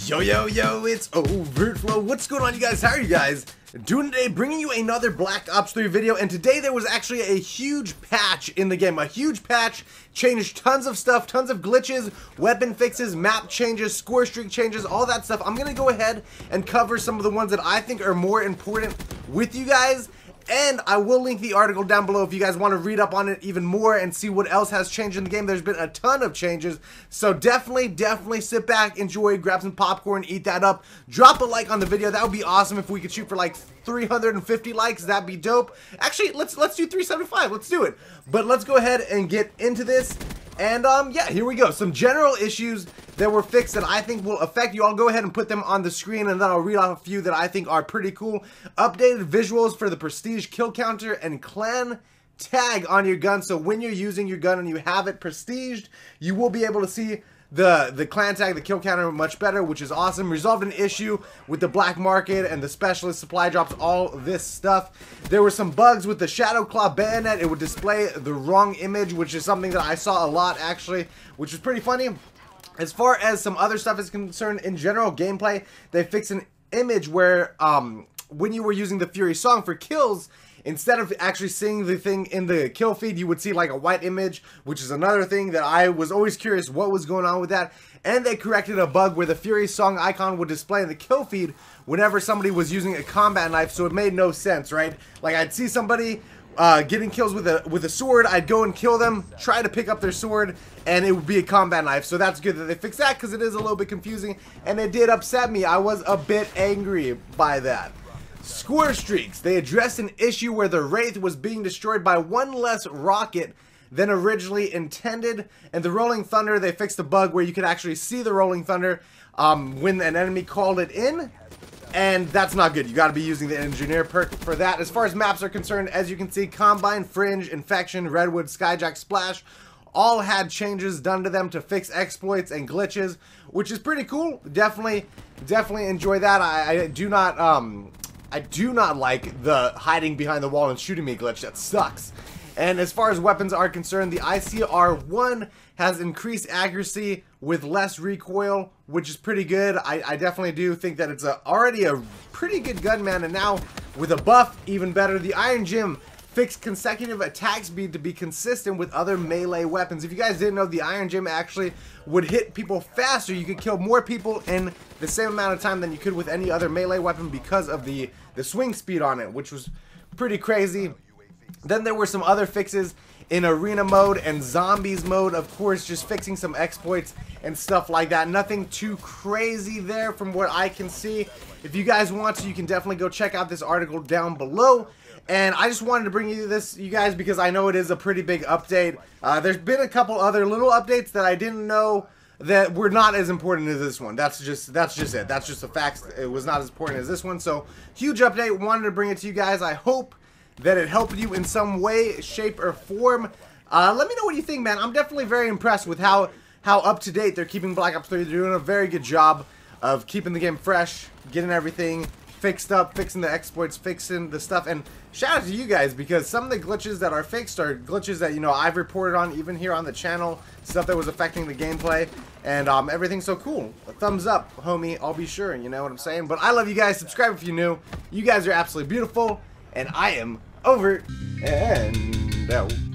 Yo, it's Overtflow. What's going on, you guys? How are you guys doing today? Bringing you another Black Ops 3 video, and today there was actually a huge patch in the game. A huge patch, changed tons of stuff, tons of glitches, weapon fixes, map changes, score streak changes, all that stuff. I'm gonna go ahead and cover some of the ones that I think are more important with you guys. And I will link the article down below if you guys want to read up on it even more and see what else has changed in the game. There's been a ton of changes, so definitely sit back, enjoy, grab some popcorn, eat that up. Drop a like on the video. That would be awesome if we could shoot for like 350 likes. That'd be dope. Actually, let's do 375. Let's do it. But let's go ahead and get into this. And yeah, here we go. Some general issues that were fixed that I think will affect you. I'll go ahead and put them on the screen, and then I'll read off a few that I think are pretty cool. Updated visuals for the prestige kill counter and clan tag on your gun. So when you're using your gun and you have it prestiged, you will be able to see the clan tag, the kill counter much better, which is awesome. Resolved an issue with the black market and the specialist supply drops, all this stuff. There were some bugs with the Shadow Claw bayonet. It would display the wrong image, which is something that I saw a lot actually, which is pretty funny. As far as some other stuff is concerned, in general gameplay, they fixed an image where when you were using the Fury song for kills, instead of actually seeing the thing in the kill feed, you would see like a white image, which is another thing that I was always curious what was going on with that. And they corrected a bug where the Fury song icon would display in the kill feed whenever somebody was using a combat knife, so it made no sense, right? Like I'd see somebody getting kills with a sword, I'd go and kill them, try to pick up their sword, and it would be a combat knife. So that's good that they fixed that, because it is a little bit confusing, and it did upset me. I was a bit angry by that. Score streaks. They addressed an issue where the Wraith was being destroyed by one less rocket than originally intended, and the Rolling Thunder, they fixed a bug where you could actually see the Rolling Thunder when an enemy called it in. And that's not good. You got to be using the engineer perk for that. As far as maps are concerned, as you can see, Combine, Fringe, Infection, Redwood, Skyjack, Splash all had changes done to them to fix exploits and glitches, which is pretty cool. Definitely enjoy that. I do not like the hiding behind the wall and shooting me glitch. That sucks. And as far as weapons are concerned, the ICR-1 has increased accuracy with less recoil, which is pretty good. I definitely do think that it's already a pretty good gun, man, and now with a buff, even better. The Iron Gym fixed consecutive attack speed to be consistent with other melee weapons. If you guys didn't know, the Iron Gym actually would hit people faster. You could kill more people in the same amount of time than you could with any other melee weapon because of the swing speed on it, which was pretty crazy. Then there were some other fixes in arena mode and zombies mode, of course, just fixing some exploits and stuff like that. Nothing too crazy there from what I can see. If you guys want to, you can definitely go check out this article down below. And I just wanted to bring you this, you guys, because I know it is a pretty big update. There's been a couple other little updates that I didn't know that were not as important as this one. That's just it. That's just the facts. It was not as important as this one. So huge update. Wanted to bring it to you guys. I hope that it helped you in some way, shape, or form. Let me know what you think, man. I'm definitely very impressed with how up to date they're keeping Black Ops 3. They're doing a very good job of keeping the game fresh, getting everything fixed up, fixing the exploits, fixing the stuff. And shout out to you guys, because some of the glitches that are fixed are glitches that, you know, I've reported on even here on the channel, stuff that was affecting the gameplay, and everything's so cool. A thumbs up, homie, I'll be sure, you know what I'm saying? But I love you guys. Subscribe if you're new. You guys are absolutely beautiful, and I am over and out.